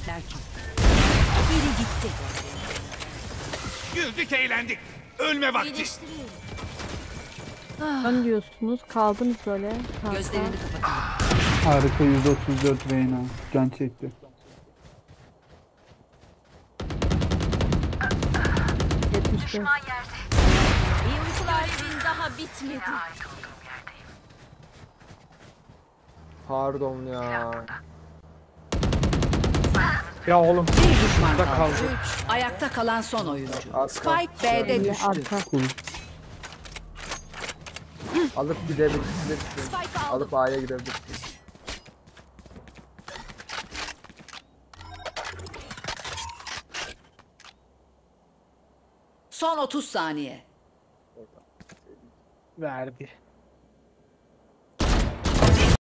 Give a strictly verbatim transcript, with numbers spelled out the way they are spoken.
görecekler ki? Biri gitti. Güldük eğlendik. Ölme vakti. İyileştiriyorum. Sen diyorsunuz kaldınız böyle. Kanka. Gözlerini kapatalım. Harika yüz otuz dört Reyna. Can çekti. yetmiş beş. İyi uykular. Evin daha bitmedi. Pardon ya. Ya oğlum. Bir düşman kaldı. kaldı. Üç. Ayakta kalan son oyuncu. Arka. Spike B'de düştü. Arka. Cool. Alıp gidebilirsin. Spike aldım. Alıp A'ya gidebilirsin. Son otuz saniye. Verdi.